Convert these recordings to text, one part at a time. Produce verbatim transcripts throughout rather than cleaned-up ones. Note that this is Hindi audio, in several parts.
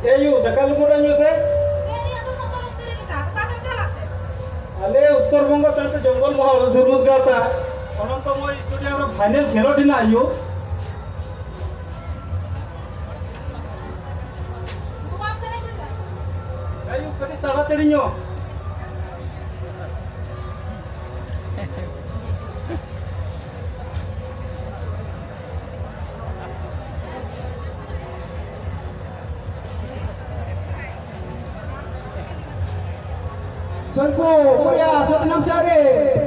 Eh yuk, dakal lumur aja sih. Ale उत्तर बंग चाहते जंगल महल धुरमुस गाता अनंत मो स्टूडियो रे फाइनल खेलो दिन आयो आयो कनी ताड़ाताड़ी नो Sonko, Korea, Satnam Sari.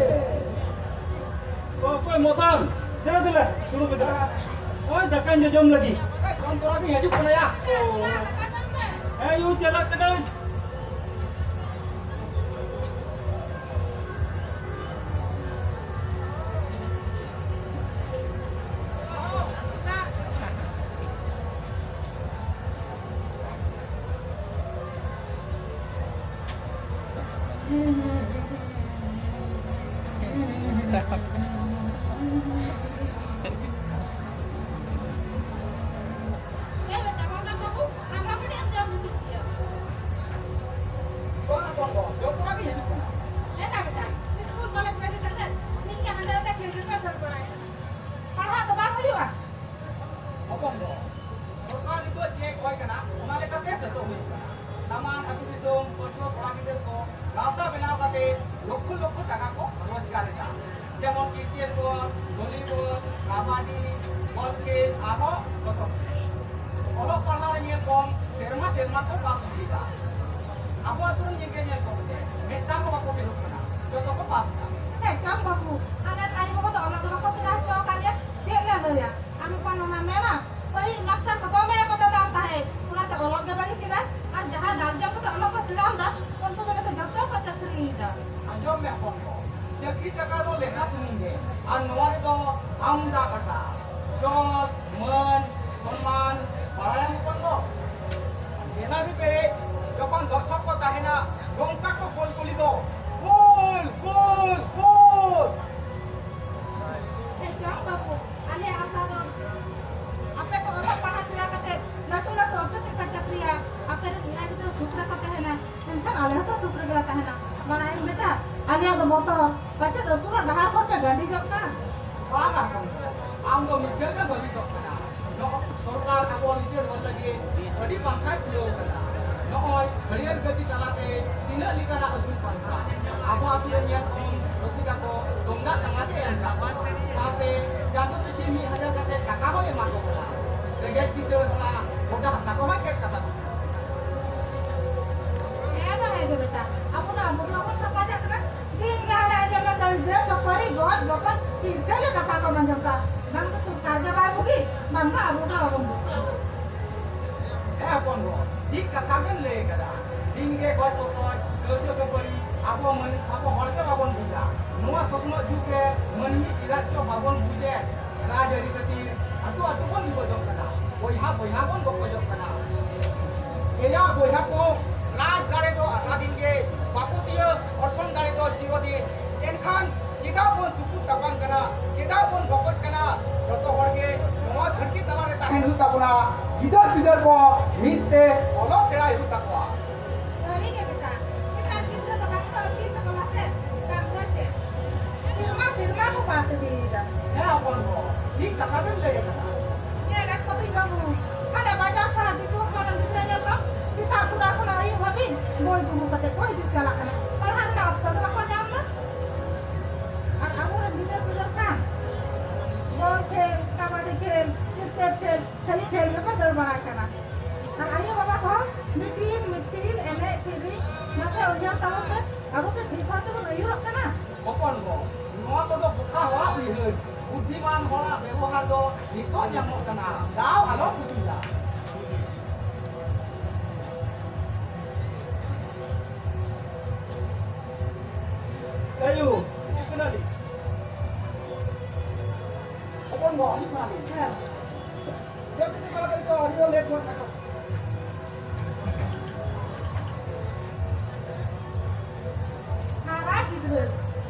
Oh, koy motor. Dila dila, dulu betul. Oh, dakan jom lagi. Eh, kantor lagi hidup kena ya. Eh, yuk jalan ke dalam. Jangan kriket bol, volleyball, kabadi, ballkit, aho, betul. Kalau pernah nyel kom, serma serma ko pas kita. Aku aturan nyengke nyel kom se, metang ko aku belok mana, jodoh ko pas. Eh, cam baku, anak ayu bapak tu anak bapak sudah cakap kali, cek lah dia. Anu panu nama mana? Tapi master kau tahu mana kau tahu tak tahu. Pulang ke olok ke bagi kita, an jahat darjah kau tahu olok ke sedang dah, pun tu kita jodoh kau cakri dah. Anjom me kom ko. Jaki taka do lena suninge, an nuar do amda kata, jos, men, सम्मान, बड़ा मुकन को, जेना भी पेरे, जब दर्शक को ताहेना, गंगा को गोल गोली दो, गोल, गोल, गोल. Eh, cam baku, ane asal tu, apa tu olok panas sila kata, latu latu apa sih cakri ya, apa tu ina kita sukra kata है ना, सेंटर आले तो sukra गला है ना, mana ini beta, ane ada motor, baca tu surat dah hafal pe gadi jok kan. Baga kan, am do misal kan bagi to kana. No, सरकार को नीचे बोल लगे, बड़ी पंखा खुलो करा. No, और बढ़िया गति चलाते, तीन लिखा ना उसी पंखा. अब आप ये नियत कौन, उसी का को, डोंगा टंगाते हैं काpan, साथे जादू पिसी मी हजार करते, काका हो ये मारो करा. लेकिन किसी वाला, उधर साको में क्या करा? Eh, tu है बेटा, aku nak buat apa apa aja kan? Tinggal aja nak kerja, kepari god, gopan, tinggal je kata kau macam tu. Bang tu suka dia baru pergi, bang tu abu tu abu. Eh, apa no? Dik kata kan le kara. Tinggal god gopan, kerja kepari, apa men, apa harga babon buja. Noa sosma juga, men ini tidak cuma babon buja. Raja di ketir, atu atu pun dibojok kana. Boyha boyha pun dibojok kana. Kaya boyha ko, राज गाड़े तो आधा दिन के बापू दियो और सोन गाड़े तो जीव दिए एनखान चिदा बोन दुकु तपंग कना चिदा बोन बपत कना जतो हरगे नवा धरती तला रे ताहेन हुता बना गिदर गिदर को मिते ओलो सेड़ा हुता को Sorry ke बेटा, kita citra tu bang tu pergi tu kalau set, bang tu cek. Silma silma aku pas di dah. है अपन को ठीक कथा के ले कथा Ni ada kau tu bang, ada baca sahaja di tu kalau di sana tu, si tak tu aku nak ayu habis, boy tu muka tu kau itu jalan kan. Kalau hari nak tu tu aku jam tu, ak aku orang gitar gitar kan. Ball खेल, kabadi खेल, cricket खेल, खाली खेल apa terbaik kan. Ak ayu bapa tu, meeting, meeting, enek sini, masa ujian tahu kan, aku kan di mana tu pun ayu kan na. अपन को नवा को तो बुका हुआ भी है बुद्धिमान होला व्यवहार दो निको जमो कना दाव आलो बुझिला Ayo, kenali. अपन को ही माली जब तक कल तो हरियो ले को का Hara gitu.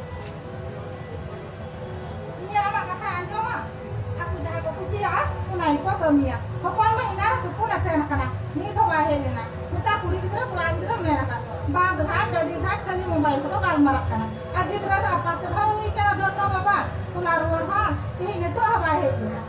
Ini apa kata anjing mah? Aku dah aku sih ya, aku naik kok ke Mia. Kau pun mah ina tu pun saya makan. ᱱᱤᱛ ᱦᱚᱸ ᱵᱟᱭ ᱦᱮᱡ ᱞᱮᱱᱟ ᱢᱮᱛᱟ ᱠᱩᱲᱤ ᱜᱤᱫᱽᱨᱟᱹ ᱠᱚᱲᱟ ᱜᱤᱫᱽᱨᱟᱹ ᱢᱮᱱ ᱟᱠᱟᱫ ᱵᱟᱸᱫ ᱜᱷᱟᱴ ᱰᱟᱹᱰᱤ ᱜᱷᱟᱴ ᱠᱷᱟᱹᱞᱤ ᱢᱳᱵᱟᱭᱤᱞ ᱛᱮᱠᱚ ᱜᱟᱞᱢᱟᱨᱟᱜ ᱠᱟᱱᱟ ᱟᱨ ᱜᱤᱫᱽᱨᱟᱹ ᱨᱮ ᱟᱯᱟᱛ ᱛᱮᱫᱚ ᱦᱩᱭ ᱠᱟᱱᱟ ᱫᱚᱱᱰᱚ ᱵᱟᱵᱟ ᱴᱚᱞᱟ ᱨᱩᱣᱟᱹᱲ ᱦᱚᱲ ᱛᱮᱦᱮᱧ ᱱᱤᱛᱚᱜ ᱦᱚᱸ ᱵᱟᱭ ᱦᱮᱡ ᱞᱮᱱᱟ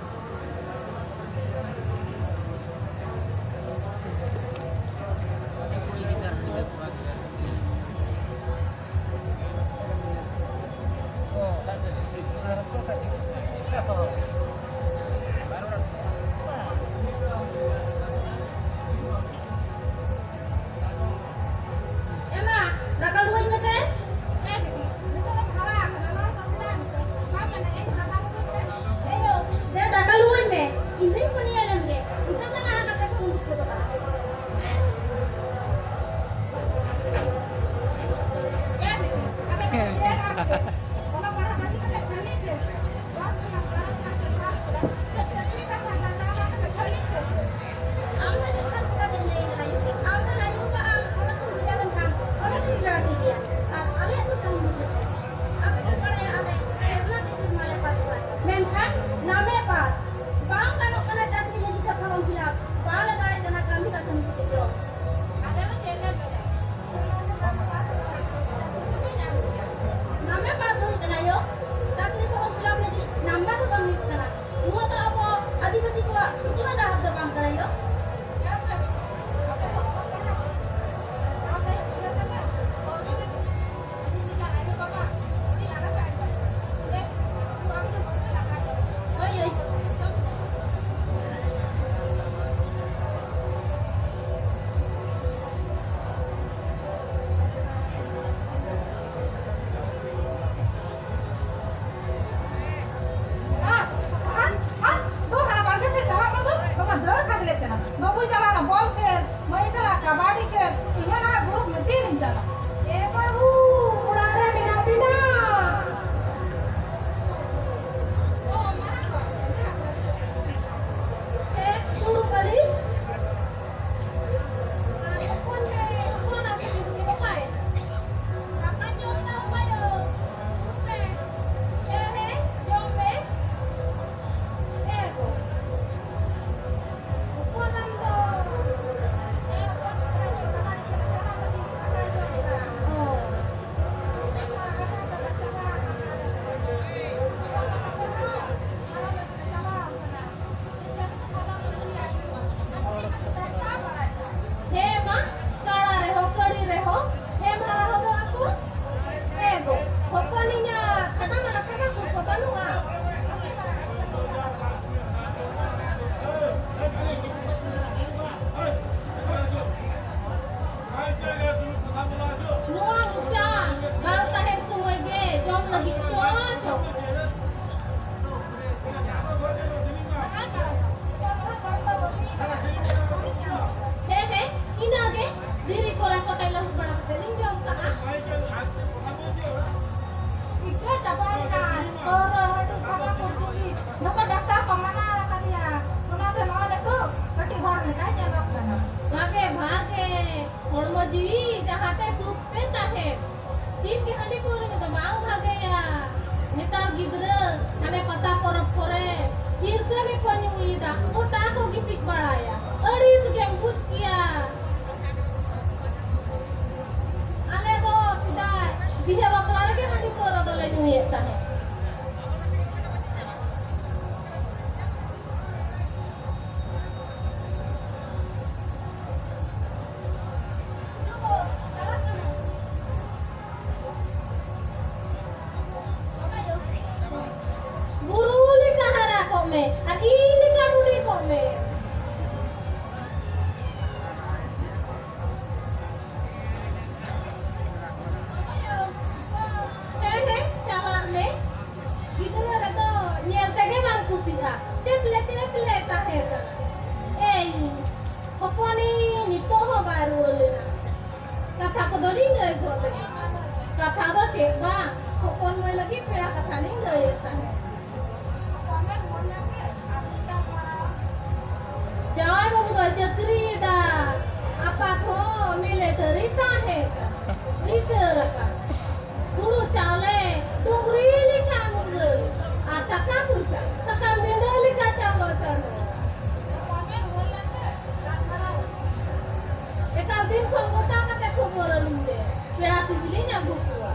Kau kota kata kau boleh lude. Berarti silinya gua.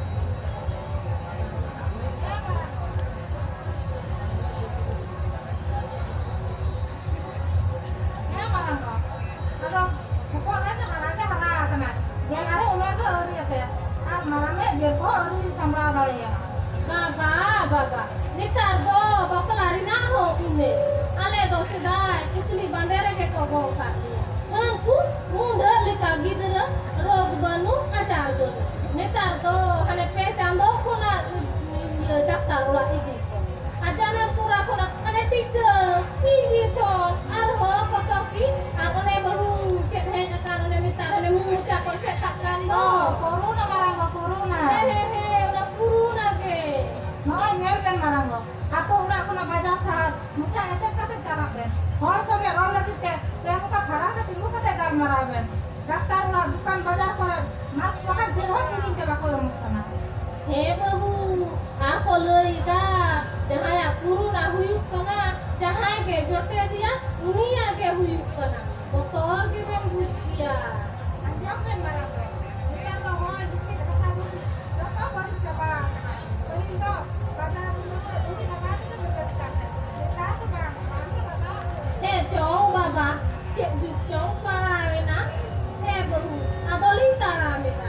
Ya marang kok. Kalau sekolahnya marahnya marah kena. Yang ada umur tuh hari ya. Ah marahnya dia kok hari sambal kali ya. Baba, baba. Nitar do, bapak lari nak ho ini. Ale do sedai, putli bandere ke kau bawa kaki. Aku munda lika gidera, rog banu ajar do. Nitar do, hane pecah do kona daftar ulah ini. Ajaran pura kona, hane tiga, tinggi son, arho kotoki, aku ne baru kepeng akan ne nitar hane muncak kau cetak kan do. Oh, corona marang kok corona. Hehehe, udah kuruna ke. Nah, nyerben marang kok. Atau udah aku nak baca saat, muka esek kata cara ben. Hor soge rol lagi ke, yang muka parah ke tinggu kata gal marah ben. Daftar ulah dukan bazar koran. Mas makan jero ini ke bako yang sana. He bahu, aku lida, jahai aku na huyuk kana, jahai ke jote dia, unia ke huyuk kana. Doktor ke ben bukia. Anjam ben marang ben. Kita tahu hoi diksi dekat sabu. Jatuh baru coba. Ini tuh bazar dulu ini bazar itu sudah sekarang. Kita tuh bang, bang tuh tahu. He chong baba, cek du chong para na. He bahu, adoli tara meta.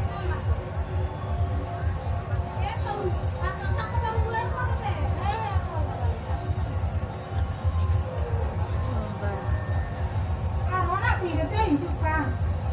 Itu, atau tak ketemu bulan kau teh. Arona tidak tuh hidup kan.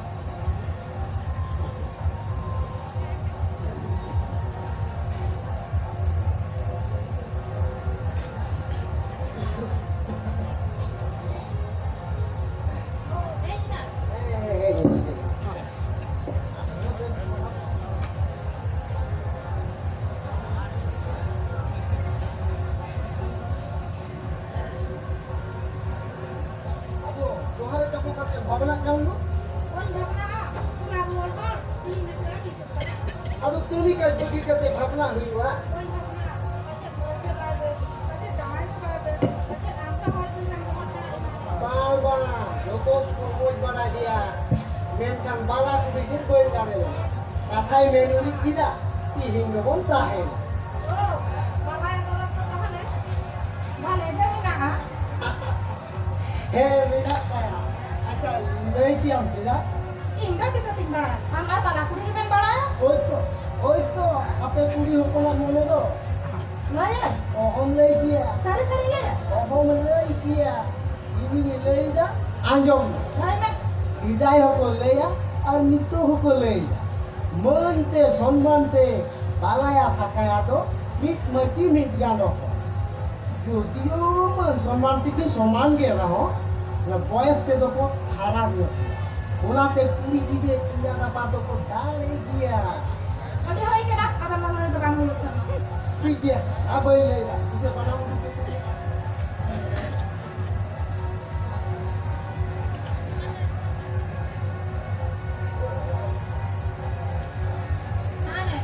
Aduh, Tuhan itu aku kata babana kau lu. Wan bapna, kuna ruol bol, ini nak lagi cepat. Aduh, tuli kan pergi kata babana huiwa. Wan bapna, macet bol ke babe, macet jangan ke babe, macet angka bol ke nang bol ke. Bal bala, loko pukul bala dia. Menkan bala tu bikin boy kare. Katai menuri kita, ihing ngebon tahen. Oh, bapa yang tolak ke tahan eh. Bale dia mina ah. Hei, minat saya. Acha, naik tiang tidak. Inga juga tinggalan. Amar bala kuri ke ben bala. Oh itu, oh itu, apa kuri hukuman mana tu? Laya, Oh, om lay dia. sari sari laya. Oh, om lay dia. Ini nilai dah. Anjom. Laya mek. Sidai hoko lay আর মৃত্যু হকলে মনতে সম্মানতে বালায়া সাকায়া তো মিট মচি মিট গান যদিও মান সম্মান থেকে সমান গে রাহ না বয়সতে তো খারাপ ওনাতে কুড়ি দিবে কিনা বাদ কো ডালে গিয়া Adi hoy ke dak ada mana itu kamu lupa. ঠিক গিয়া আবাই লেলা bisa বানাও Ane.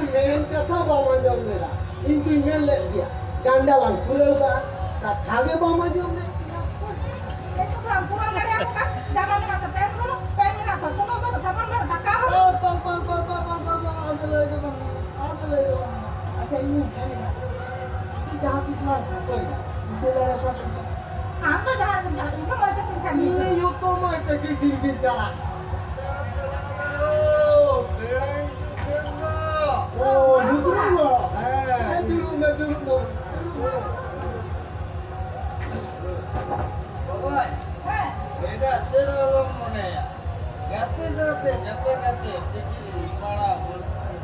मेन कथा बामा जम लेला इनकी मेन ले दिया डांडा लंग पूरा का कथा के बामा जम ले Itu kan kurang dari aku kan. Jangan minat pen dulu, pen minat sono pen sabar pen dakar. बस बस बस बस बस बस बस आज ले दो आज ले दो अच्छा यूं है ना कि जहां की स्मार्ट कोई उसे लड़ा का समझ हम तो जहाँ तुम जाते हो मैं तो तुम कर ये लीजिए। यो तो मैं तक की दिन दिन चला चला मेलो बेड़ा ही चुकेगा ओ रुको है दिलू में दिलू तो बाबा है बेटा चलो लोग मने गाते जाते गाते गाते टिकी बड़ा बोल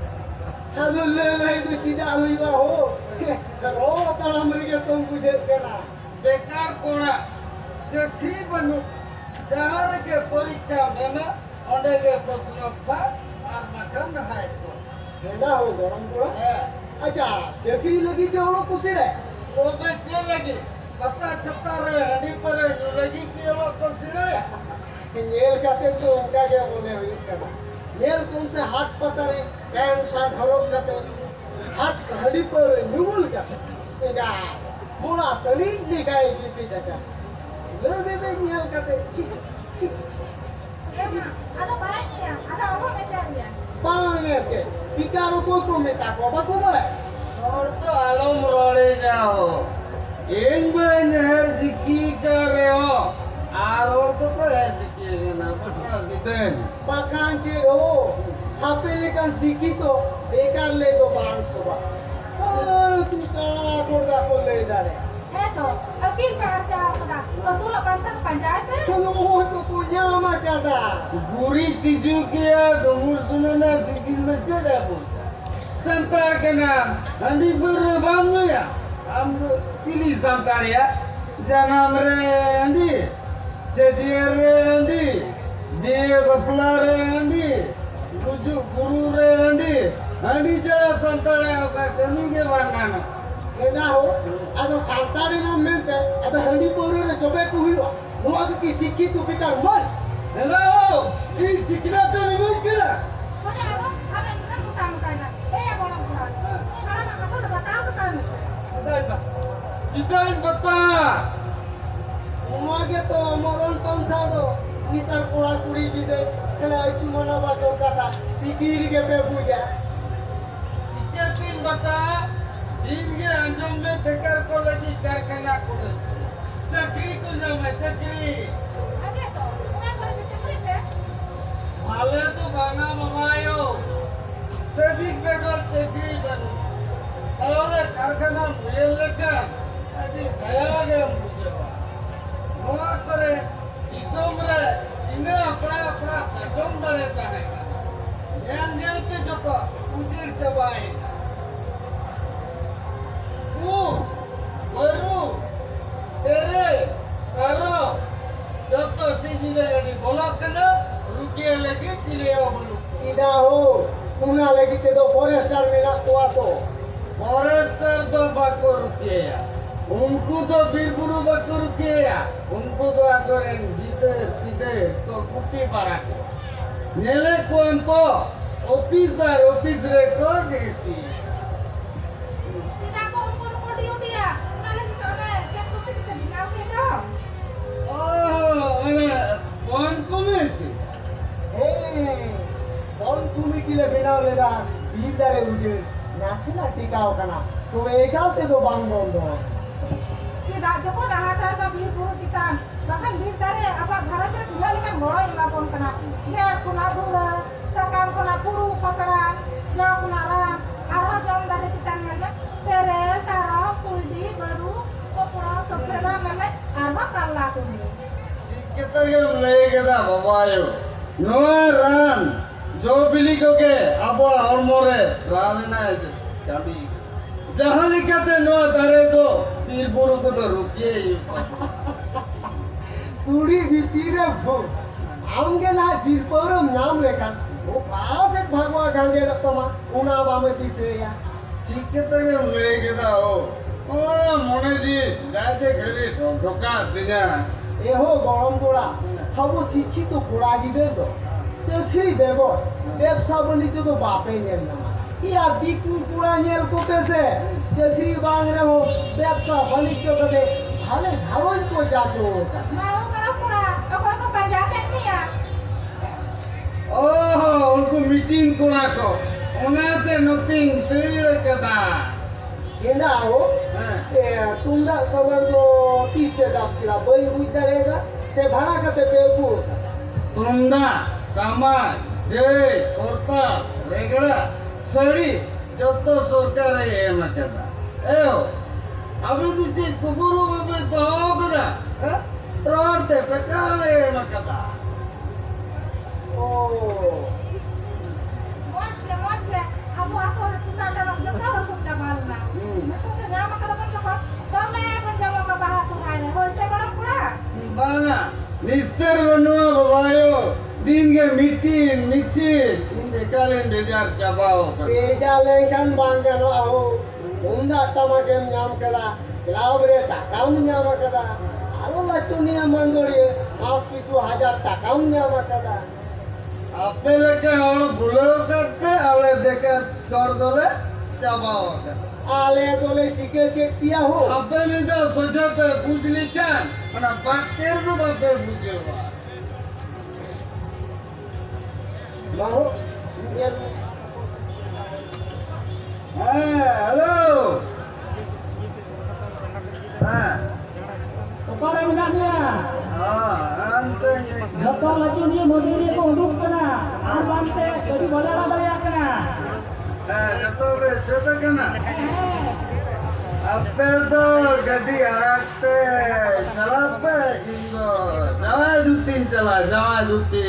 हेलो ले ले तो चीजा हुई बा हो रो पर हमरे के तुम कुछ करना बेकार कोड़ा चक्री बनो जहार के परीक्षा में ना ओंडे के प्रश्न का और मखन है तो बेटा हो गरम कोड़ा अच्छा चक्री लगी के वो कुसीड़े वो बच्चे लगी पता छत्ता रे हंडी पर लगी के वो कुसीड़े नेल काटे तो उनका के बोले हुई करना नेल तुमसे हाथ पता रे पैंट शर्ट हरोस काटे हाथ हंडी पर नुबुल काटे एगा मोला तनी लिखाए गीती जगह ले बेबे नेल काटे छी छी ये माँ ada banyak ya, ada orang mencari ya. पाने के पिकारो को तो में ताको बाको बोले और तो आलम रोड़े जाओ इन में नहर जिक्की कर रहे हो आर और तो तो है जिक्की ना बता कितन पाकान चेरो हापे लेकर सीखी तो बेकार ले दो बांग सुबह और तू कड़ा कोड़ा को ले जा रे Eh tuh, अकील पे हर जाओ खुदा, वसूल पंचायत पंचायत पे. चलो हो तो पुण्य मा क्या था गुरी तिजू किया डोमुर सुनना सिकिल में चढ़ा बोलता संतार के नाम हंडी पर बांगो या हम तो किली संतार या जनाम रे हंडी चटियर रे हंडी देव बपला रे हंडी गुजु गुरु रे हंडी हंडी जरा संतार है का कमी के वाना ना हो अदो सांतारी नाम मेंते अदो हंडी पोरे रे जबे को हुआ नुआ की सिक्की तू पिकार मन हेलो ई सिकना तो निमोज करा Mana ada, apa yang kita bukan bukannya? Eh ya bolong bukan. Kalau nak kata udah tahu tuh kan. सदाई बा जिदान बता उमा के तो मरण पंथा दो नितर कोड़ा कुड़ी दी दे कने आइचु मना बातो कथा सिकीरी के पे पूजा सिक्के तीन बता दिन के अंजुम में बेकार कॉलेज कारखाना खोले चक्री को जामे चक्री Ada tuh, orang kalau kecemplung ya. भाले तो बाना ममायो सभी बेकार चक्री बनो और कारखाना मुझे लगा अभी दया गया मुझे हुआ करे इसोमरे इन्हें अपना अपना सजम दरेता है ध्यान देते जो तो उजिर चबाए वो वरु तेरे करो जब तो सीधी लगी बोला करना रुकिए लगी चिले हो बोलू इदा हो तुमना लगी ते दो फॉरेस्टर में ना तो तो फॉरेस्टर तो बाको रुकिए या उनको तो बीरबुरु बाको रुकिए या उनको तो अगर इन बीते बीते तो कुपी पड़ा नेले कौन तो officer office record duty Tidak kau ukur ukur dia dia. Mana kita ada, kita tuh kita bilang gitu. ओह अरे कौन कमेटी ए कौन तुम्ही किले बिना लेदा बिल्डरे उठे नासिना टिकाओ कना तो एकाते दो बांग बंदो Tidak joko dah ajar ke bir buru citan. Bahkan bir dari apa घर jadi tinggal kan ngoroi ngapun kena. Dia kuna dulu, sekarang kuna puru patara, jauh kuna ram. Arah jauh dari citan yang tere tara kuldi baru kopura sepeda memet arma kalah kuni. kita yang lagi dah bawayo Noah ran जो बिली को के अब और मोरे राले ना कभी जहाँ लिखते नो तारे तो पीर बुरु को तो रुकिए ही कुड़ी भीतीरे भो आमगे ना जिरपरम नाम लेखा वो पास एक भगवा गंगे रत्तमा उना बामती से या चिकता के लगे दा हो ओ मोने जी जाते घरे ढोका दिना ए हो गरम गोड़ा हबो शिक्षित तो गोड़ा गिदे दो चखरी बेबो व्यवसा बनिते तो बापे नेल ना या दिकु कुड़ा नेल को पेसे चक्री बांग रे हो व्यवसा वाणिज्य कते भाले घावन को जाचो का mau kalau pura apa tuh pajakan nih ya ओह उनको मीटिंग कुड़ा को उनाते नोटिंग तीर कदा केना हो ए तुंगा कवर जो तीस पे दास किला बई हुई रहेगा से भाड़ा कते पेपू तुंगा कामा जय कोर्ता रेगड़ा सड़ी जतो सरकार ए मकदा ए हो अभी दिसी कुबुरु में तो होगा हां रोते टका ए मकदा ओ mosle mosle abu aku kita ada waktu kalau sudah malu itu tuh nama kalau pun coba kami pun coba ke bahas sungai oh saya kalau pura बाना निस्तर बनवा बवायो दिन के मिट्टी मिची इन देखालें बेजार चबाओ बेजाले kan bangga no aho unda tama kem nyam kala labre takam nyam kada aro lachuniya mangori mas pichu hajar takam nyam kada apele ke और बुलो करते आले देकर कर दोले चबाओ आले दोले चिके के पिया हो अपने तो सोचा पे बुझली क्या ना बातेर तो बापे बुझे हुआ माहो हाँ हेलो हाँ Kepada minatnya, हाँ अंते jatuh lagi ni modern ko uduk kana, arbante jadi badala balik kana. हाँ जतो बेसे तो क्या अपने तो गड्डी अड़कते चला पे इनको जावा दूतीन चला जावा दूती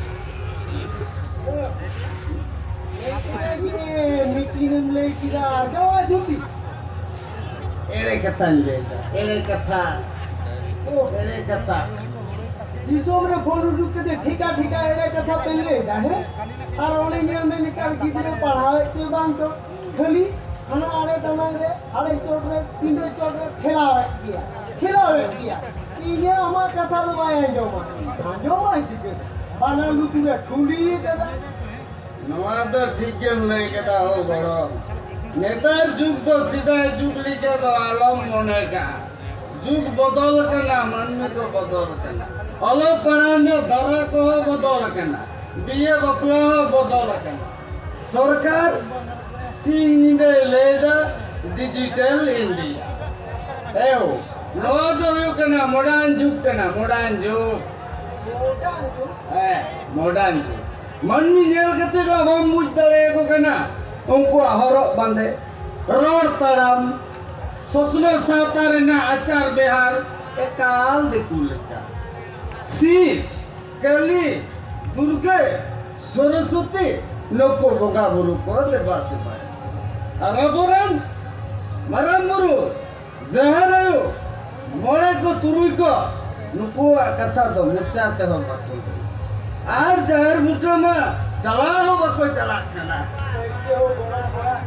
मीटिंग में किरा जावा दूती एरे कथा लेगा एरे कथा ओ एरे कथा दिसों में फोन उठा के ठिका ठिका एरे कथा पहले है और ओने नियर में निकाल गिदरे पढ़ाए के बांग तो खाली खाना आड़े तमांग रे आड़े चोट रे पिंडे चोट रे खिलावे किया खिलावे किया ये हमार कथा तो बाय जो मा जो मा चिके बाना लुतु रे ठुली कदा नवा तो ठीक है नहीं कदा हो बड़ो नेतार जुग तो सीधा जुग लिखे तो आलम मने का जुग बदल करना मन में तो बदल करना अलो पढ़ाने दरा को बदल करना बीए बपला बदल करना सरकार सिंगने लेजा डिजिटल इंडिया एहो नवा तो यू करना मॉडर्न जुग करना मॉडर्न जुग मॉडर्न जुग ए मॉडर्न जुग मन में जेल करते का हम मुझ दरे को करना उनको हरक बांधे रोड तड़म सोसलो सावतार ना आचार बिहार एकाल दिकुल का शिव कली दुर्गे सरस्वती लोको बोगा बुरु को लेबा से पाए अरबरन मरमुरु जहरयो मोड़े को तुरुई को नुको कथा दो मुचाते हो बतो आज जहर मुठा में चला हो बको चला खाना हो बड़ा बड़ा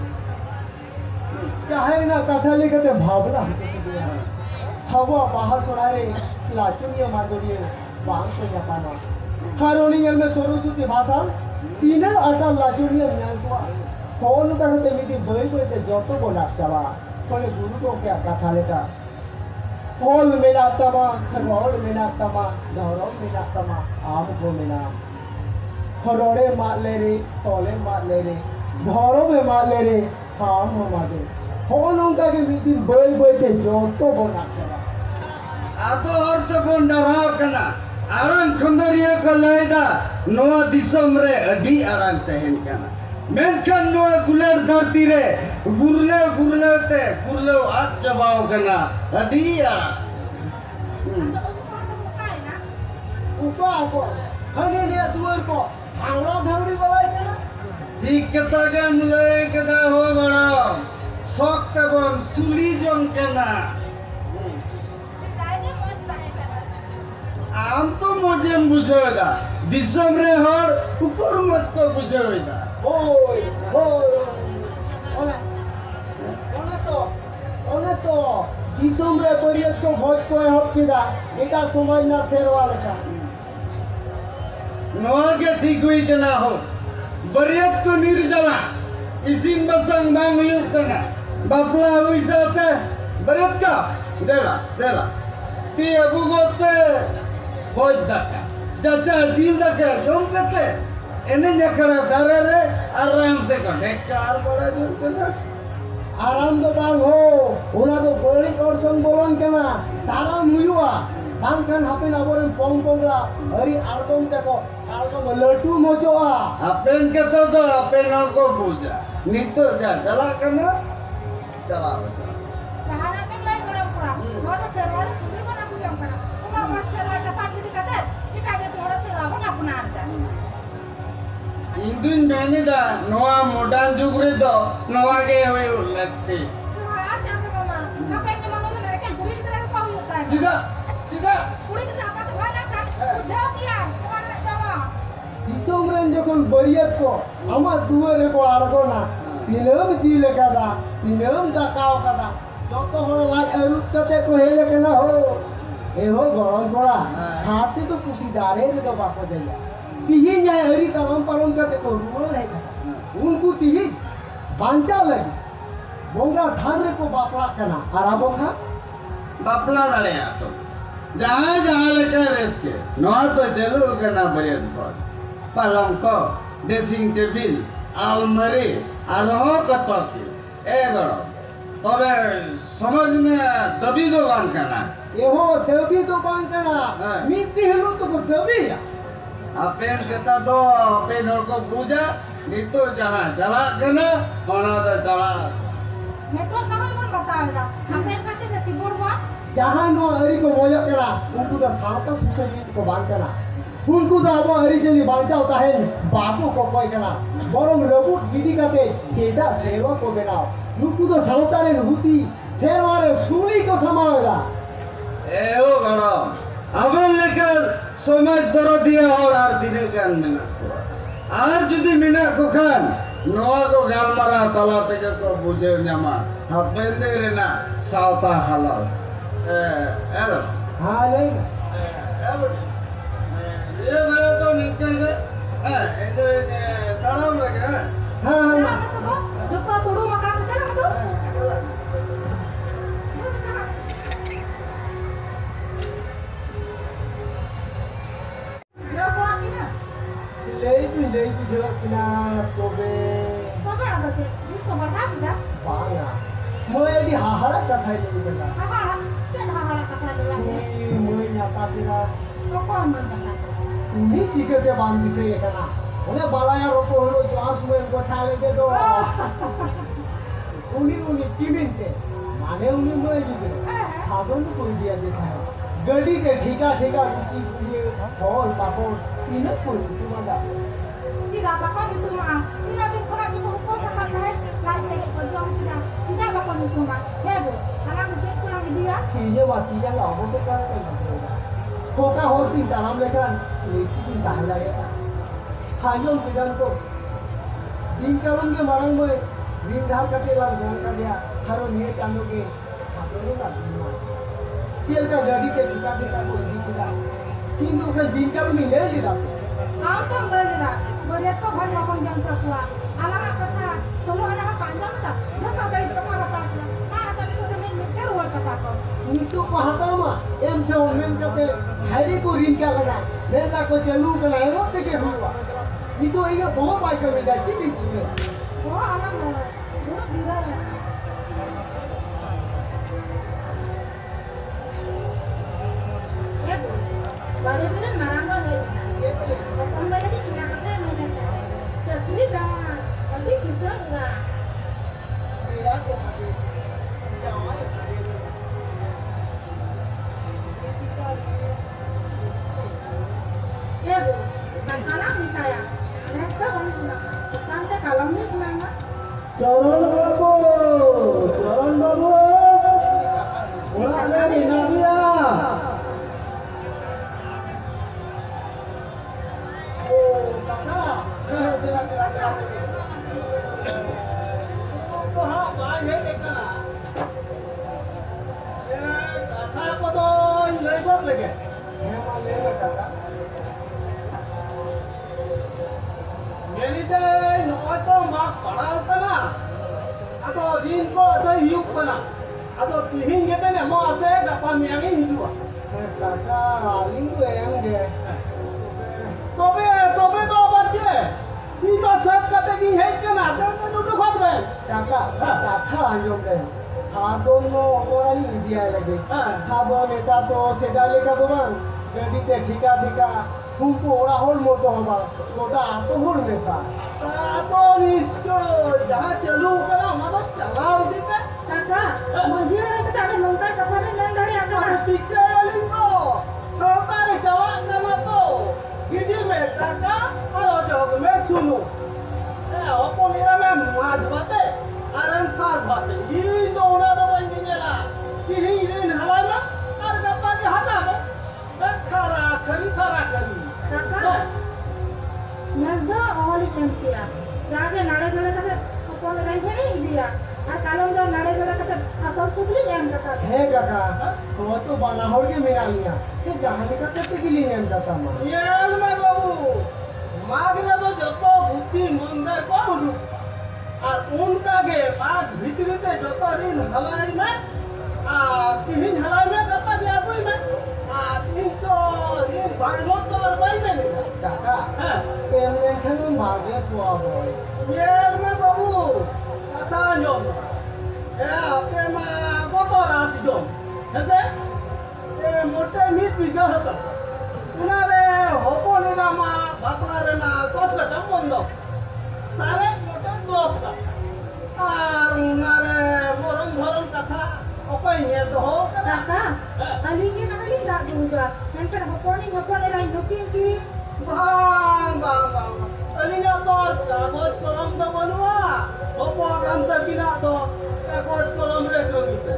चाहे ना कथा लेके भावना हवा बाहर सोड़ारे लाचुनिया मादुरिये बांग को जापाना हारोनियल में सरस्वती भाषा तीन अटल लाचुनिया न्यायवा कौन कहते मिति बई बई ते जोतो बोला चावा कोने गुरु को क्या कथा लेका कॉल मेरा तमा रोड मेरा तमा धरो मेरा तमा आम को मेरा हरोड़े मार ले रे तोले मार ले रे धरो में मार ले रे आम हो मारे कौन उनका के मिति बई बई ते जोतो बोला चावा आतो अर्थ बन डराव कना आरंग खंदरिया को लायदा नोआ दिसम रे अडी आरंग तहन कना मेनखान नोआ गुलेर धरती रे गुरले गुरले ते गुरले आठ जबाव कना अडी आरंग ऊपर आको हने ने दुआर को भावना धवड़ी बोला कना ठीक कता के मुले कना हो बड़ा सख्त बन सुली जन कना आम तो मुझे बुझेगा दिसम रे हर कुकुर मत को बुझेगा ओए ओए ओने ओने तो ओने तो दिसम रे बरियत को भोज को हप किदा एटा समय ना शेरवाल का नवा के ठीक हुई के ना हो बरियत को निर्जला isin basang bang huyuk kana bapla hui sate berat ka dela dela ti abu gote boj daka jaja dil daka jom kate ene nyakara darare aram se ka kar bada jom kana aram do bang ho una do bori orson bolon kana taram huyua bang kan hapen aboren pong pongla hari album teko salko melatu mojoa apen kata do apen ko puja nito ja jala kana jala Jangan kan lain kalau kurang. Mau ada serwali suri mana aku jam kana. Kalau mas serwali cepat jadi kata kita jadi orang serwali mana pun ada. Indun meni da noa modern jug re do noa ke hoy lagte Tuhan jangan mama. Apa yang mana tu mereka kulit kita kau yukai. jiga jiga Kulit kita apa tu mana kan? Jauh dia. Tuhan nak jawab. দিসম রেন যখন বইয়াত কো আমার দুয়ারে কো আড়গো না তিনম জিলে কাদা তিনম দাকাও কাদা যত হল লাই আরুত কাতে কো হেলে কেনা হো এ হো গরম পড়া সাথে তো খুশি দারে রে তো বাপ দেয়া তিহি যায় হরি কালাম পালন কাতে কো রুমো রে উনকু তিহি বাঞ্চা লাগি বঙ্গা ধান রে কো বাপলা কেনা আর আবঙ্গা bapla dale ato jaha jaha leka reske noa to chelu kana bariat pod palang ko dressing table almari arho kataki e goro tobe samajh me dabi dogan kana এহো দেবী দোকান কেনা হ্যাঁ। মিতি হলো তো দেবী apen kata do apen hor ko puja nito jaha jala kana ona da jala Netor kau pun बताया था. Hampir kaca dah si borwa. जहाँ नो हरी को मोजा करा उनको तो सावता सुसरी को बांध करा उनको तो अब हरी चली बांचा होता है बापू को कोई करा बरम रबुट गिडी काते केटा सेवा को बनाओ उनको तो सावता रे हुती शेरवारे सूली को समावेगा ए ओ गड़ो अबन लेकर समाज दरो दिया और आर दिने गान मिना आर जुदी मिना को खान नोआ को गालमारा तला पे जो को बुझे न्यामा हपेंदे रे ना सावता halal eh ero हाँ नहीं ero ये मेरा तो निकल गया eh itu talam lagi eh हाँ हाँ Apa sebab? Lupa suruh makan sekarang tu. Jauh buat kita. ले तू ले तू जो किना तो बे Apa ada sih? Ini kabar apa dah? पांगा मोए भी हाहाड़ा कथा ले बेटा Apa? Cek hal-hal kata dia. मोए मोए nyata kira Kau kau mana? उन्हीं चिकते बांधी से ये करना उन्हें बालाया रोको हलो जो आंसू में उनको छाले दे दो उन्हीं उन्हीं टीमिन थे माने उन्हीं मोए भी दे साधन को कोई दिया देता है गड्डी के ठीका ठीका रुचि पुलिये फॉल पापड़ तीनों कोई तुम्हारा Tidak bakal itu mah. Tidak tu kau cukup upos sekali lain lain mereka berjuang tidak. Tidak bakal itu mah. Hebo. Kalau ngecek pulang dia. कीजे वाती जा लाभों से कर कोका होती दाम लेकर लिस्ट की दाम लगेगा खाइयों पिदान को दिन कावन के मारंग में दिन धार करके लाल गोल कर दिया हरो निये चांदो के खातों का चेल का गाड़ी के ठिका ठिका को दी दिला तीन दिन का दिन का भी ले लिया Kau tu berada. Berada tu buat makan jam terkuat. Alam kata solo anak panjang tu. Jika dari tempat apa tu. Ah tapi tu demi mikir luar kata kau. Neetu को हटा मा एम से ओमेन करते झाड़ी को रिन क्या लगा नेता को चलू का नहीं वो देखे हुआ नीतू ये बहुत बाइक में जा चिटी चिटी Oh alam mana? Dulu bila ya. Ya bu. Baru bilang marangga ni. Kembali lagi kita kata mana? Jadi jangan. Tapi kisah enggak. मेरा को जावा Ya bu. Masalah ni kaya. Nesta bang tu nak. Tante kalau ni mana? चरण बाबू चरण बाबू उड़ा ले नाबिया ओ काका तेरा तेरा तेरा तो हां भाई है देखना ये काका को तो ले सब लगे मैं मां ले ले काका मेरी दे नो तो मां पड़ा होता ना rin ko ada hiup kana. Ado tihin kita ne mau ase gapa miang ini juga. kakak aling tuh yang ge Tobe tobe to bache. Kita set kata ki hei kana ada kan duduk hot be. kakak kakak anjom deh sadon mau orang ini dia lagi sabon itu tuh sedale ka bang jadi teh tika tika kumpul orang hol moto haba moda atau hol mesa Satu niscoy jahat celu kana mado chalao dite. Kakak, मंझी वाले के तामे लंका कथा में नंद धरे आका Chica lingo. Saltare chawa kana to. Gidi me taka aro jog me sunu. Eh oponira me maj bate. Aram sag bate. Hi dona da banjela. Ki hi rin halana. Ar gappa ke hata me. Khara khari khara khari. kakak नजदा ओली केम्पिया जागे नाड़े जोड़े कते अपन रंगे नहीं दिया और कालम जो नाड़े जोड़े कते असर सुगली एम कता हे kakak वो तो बना होड़ के मिला लिया कि जहानी का कितने के लिए हम जाता मां Yel me babu. Magna to joto buti mandar ko hudu. Ar unka ge bag bhitri te joto rin halai me. Ar tihin halai me kapa dia koi me. Ar in to rin bai mo to ar bai me ni. kakak Ha. em yang kan mage tua boy Yel me babu. Kata nyom. Ya ape ma goto ras jom. Hese? E mote mit biga hasa. Unare hopone na ma bakunare ma kos ka tam bondo. Sare mote dos ka. Ar unare morong morong katha okoy ne doho kana. kakak alinge na ali za duja nanti hoponi hoponi rai nukin ki Bang bang bang. Alinya tor kagoj kolom to banua. Hopon anta kina to kagoj kolom re komite.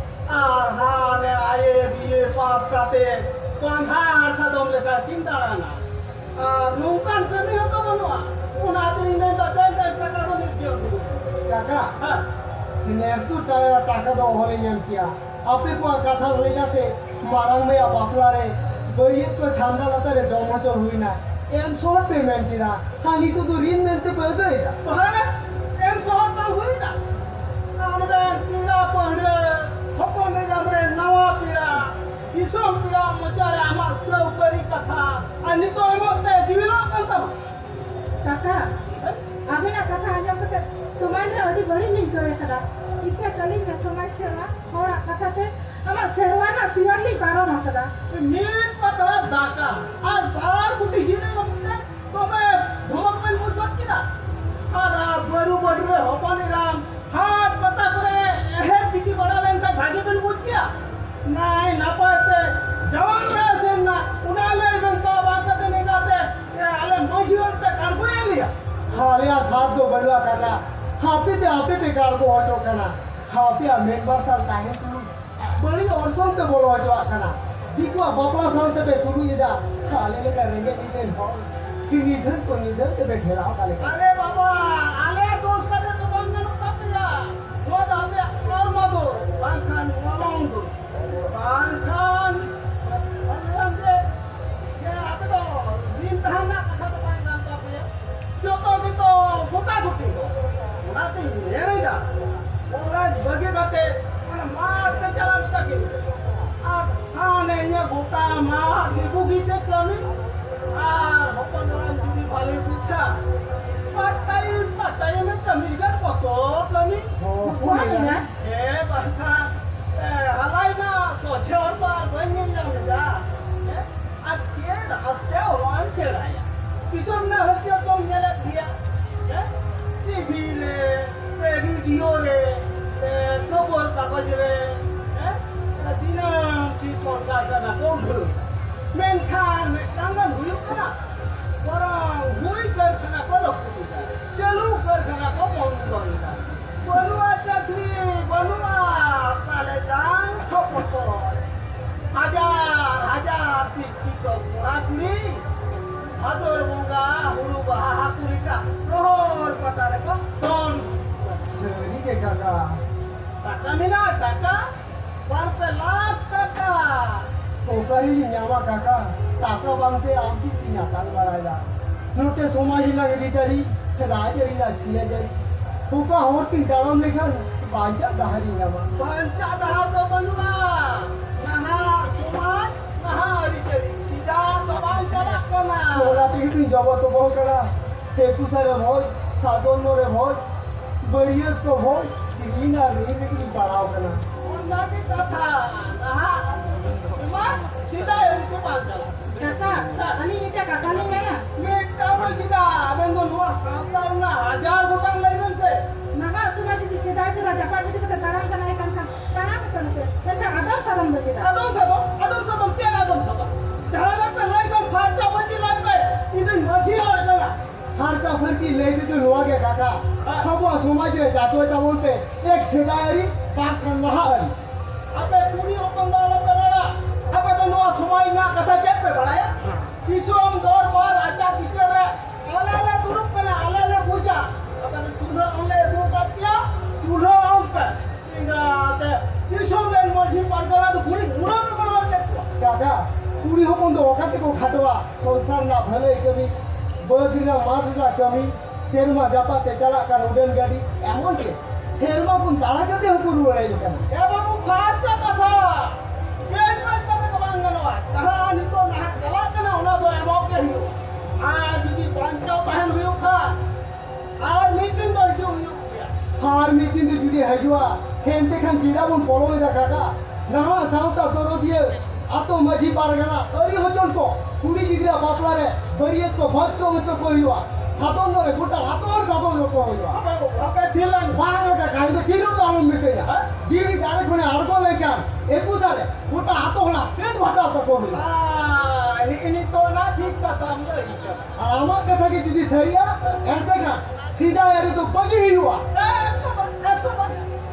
Ar ha ne aye biye pass kate pangha sadom leka tindarana. Ar nungkan kami to banua. Unatri me to ten taka ko nityo. kakak Ha. Nes tu ta taka do hole yang kia ape ko katha lega te marang me abapla re beri to chanda lata re domo to huina em short payment tira kali to rin nente pede ida Bahana em sohor ta hui na. Amre pira pahre hopon ne amre nawa pira. Isom pira machare ama sau kari katha. Ani to emo te jiwilo kanta. kakak abi na kata hanya kata समाज रे अडी बड़ी नहीं करे कदा चिते कली में समाज से ना थोड़ा कथा ते ama serwana siarli paro na kada Min patra daka. Ar bar buti hire lamte. Tome dhomok men mut korti na. Ara baru badre hopani ram. Hat pata kore ehe diki bada len ka bhage ben mut kiya. Nai napate jawan re sen na. Unale ben to bagate ne gate. E ale mojion pe karbo liya. हालिया साथ दो बलवा काका हापी ते आपे पे कार को ऑटो कना हापी आ मेंबर साल ताहे तू बड़ी और सों पे बोलो ऑटो कना दिखवा बपला साल ते पे शुरू इदा हाले ले करेंगे निधन हो कि निधन को निधन ते बैठे रहो काले अरे बाबा आले दोस्त का तो बंगन तब जा वो तो हमें और मदो बांखान वालों दो बांखान अल्लाह दे ये आप तो दिन तहना कथा तो बांखान तब या जो तो की तो गोटा गोटी ना तो ये नहीं दा बोला बगे गाते मन मारते चला तक और हाँ ने ये गोटा मार बुगी ते कमी আর হপন নাম যদি ভালো বুঝা পাটাই পাটাই মে কমি গর কত কমি कोई ना এ বাতা হালাই না সোছে আর বার বইন যাম যা আর কে রাস্তে ওরান সেড়ায়া কিসব না হচ্ছে তুম জেলে দিয়া টিভি রে রেডিও রে খবর কাগজ রে দিনা কি কলকাতা না কোন Menkan, tangan huyuk kana. Orang hui kar kana kolok kita. Celu kar kana ko pon kita. Baru aja thri, baru kale jang thopot. Hajar, hajar sikki ko kurapni. Hador bunga hulu baha kurika. Rohor patare ko ton. सही के काका Taka mina taka. Parpe lakh taka. ओकरी न्यावा काका काका बांते आमती पिना काल बड़ाइला नोटे सोमाजी लगे दी तरी राजरी ला सिया जरी होका होती दालम लेखन Banyak dahari nama. Banca dahar do balua. Naha suman, naha ariteri. Sida do banca lakona. তোরা পিহিতি জগত বহু করা একুশারে ভোজ সাধনরে ভোজ বরিয়ত কো ভোজ তিরিনা রেনে কি বাড়াও কেনা Onda ki katha. Naha suman, sida ariteri banca. Kakak, ani minta kakak ni mana? Mekta mo sida. Abendo nuwa satar na hajar gotang lainan se. Naga sudah jadi sidai sih raja pak itu kita tarang sana ikan kan. Karena apa cina sih? Karena adam sadam do cina. Adam sadam, adam sadam tian adam sadam. Jangan pe laikan farca banci lai pe. Itu machi aur kana. হারচা ফারচি লেগে তো লোয়াগে কাকা খাবো সমাজ রে জাতো তেমন পে এক সেদাইরি পাক কান্নাহারি Ape kuni open dala perada. Ape to nuwa somai na katha chat pe badaya. Isom dor bar acha bicara. Ala ala turuk kana ala ala buja. Ape to chulha onle do kapya. Chulha om pe. Inga te isom len moji pargana to guri gura pe bana chat. কাকা কুড়ি হপন তো ওখান থেকে খাটোয়া সংসার না ভালোই কমি বদিনা মাঠটা কমি শেরমা জাপাতে চালাকান উডেন গাড়ি এমন কে শেরমা কোন তাড়া কেটে হুকুর উড়াই কেন Ya babu farca katha. Kei mai kata kabangano. Jahan itu nah jala kana ona do emok ke hiu. Ah judi bancau tahan huyu kha. Ar meeting do hiu hiu. হার মিটিং দি যদি হাজুয়া হেনতে খান চিদাবন পড়ো দা কাকা নাহা সাউতা তরো দিয়ে আতো মাঝি পারগানা তরি হচন কো কুড়ি দিদিরা বাপলারে বরিয়ে তো ভক্ত মত কইওয়া সাধন রে গোটা আতর সাধন লোক হইওয়া Apa ko apa thilan. বাংলাটা কাইদে কিলো তো আলম মিটে যা জিডি দারে কোনে আড়গো লেকান একুসারে গোটা আতো হলা পেট ভাতা তো কইলা Ah ini ini to na ঠিক kata amra hiya. আর আমার কথা কি যদি সরিয়া এর দেখা সিধা এর তো বগি হিলুয়া একশো বার একশো বার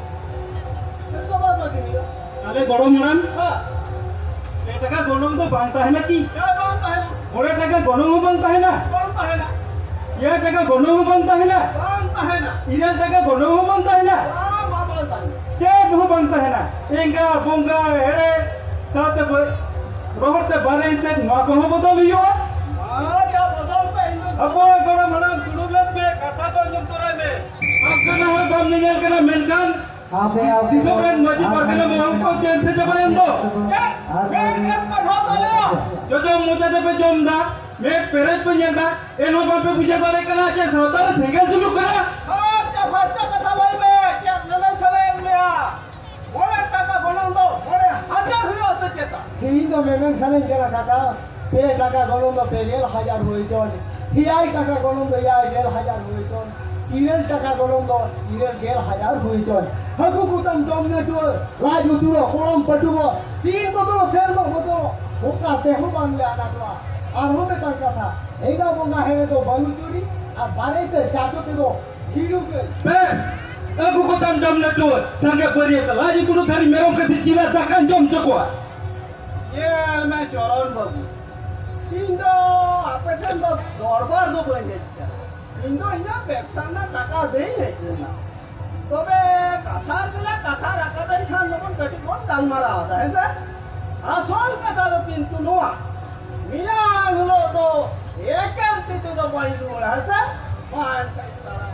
একশো বার lagi hiya. তাহলে গরম মারান Ah এ টাকা গরম তো বাং তাহে না কি ya bang tahan. ওরে টাকা গরম বাং তাহে না Bang tahan. ইয়া টাকা গরম বাং তাহে না Bang tahan. ইরা টাকা গরম বাং তাহে না Ah ma bang tahan. কে বহু বাং তাহে না এঙ্গা বঙ্গা হেড়ে সাথে রহরতে বারে ইতে মা কহ বদল হইও Ah ya bodol pe ini. আপো গরম মারান দুলুবলাত মে কথা তো নিয়ম তোরা মে আপনা হয় বাম নিগেল কেনা মেনকান আপে দিশোবরেন মাঝি পারকেনা মে हमको जेल से जबायन दो Cek. Em kadho dale. যদি মোজা দেবে জমদা মেট পেরেজ পঞ্জাদা এনো বাপে বুঝা দাঁড়ে কেনা আছে সাঁওতারে সেগেল জুলুক করা Farca farca kata loi me. Cek lalai salen me. Ore taka gonong do. Ore hajar huyo ase ceta. হিন তো মেমেন সালেন কেনা কাকা পে টাকা গলম তো পেরিয়াল হাজার হইছন হিয়াই টাকা গলম তো ইয়াই দেড় হাজার হইছন ইরেল টাকা গলম তো ইরেল দেড় হাজার হইছন হাকু কুতাম দমনে তো রাজু তুলো কলম পটুব তিন বদল সেরমা বদল ওকা তেহু বাংলে আনা তো আর হবে কার কথা এইটা বঙ্গা হেলে তো বালু চুরি আর বাড়িতে চাচোতে তো হিড়ুকে বেশ aku kotam dam na to sange bari ta laji tunu thari merom kasi chila dakan jom chakwa Ye me choron babu. Indo apetan do dorbar do banje. Indo inya ব্যবসা না টাকা দেই না। তবে কাথার গুলা কাথা রাখাবেন খান যখন গটি কোন কাল মারা হতা হ্যাঁ আসল কথা তো কিন্তু নোয়া মিয়া হলো তো একাল তিতে তো বাইলু হ্যাঁ স্যার মান কাই তারা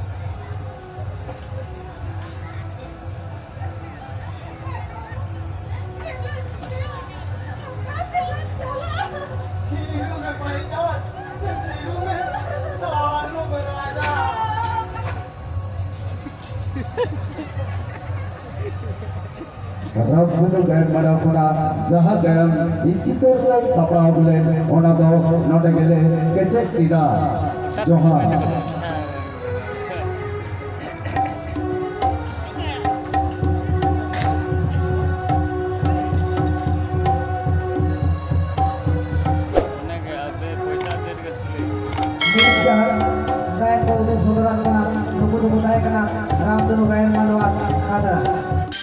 हिरू में पड़ी जात हिरू में दारू बनाना Rab Guru Gayan Mada Kona Jaha Gayan Ichito Sapra Bule Ona Do Node Gele Kecek Tida Johan Saya kau tu saudara kena, nuku nuku saya kena, Ram tu gayan maluat, sadar.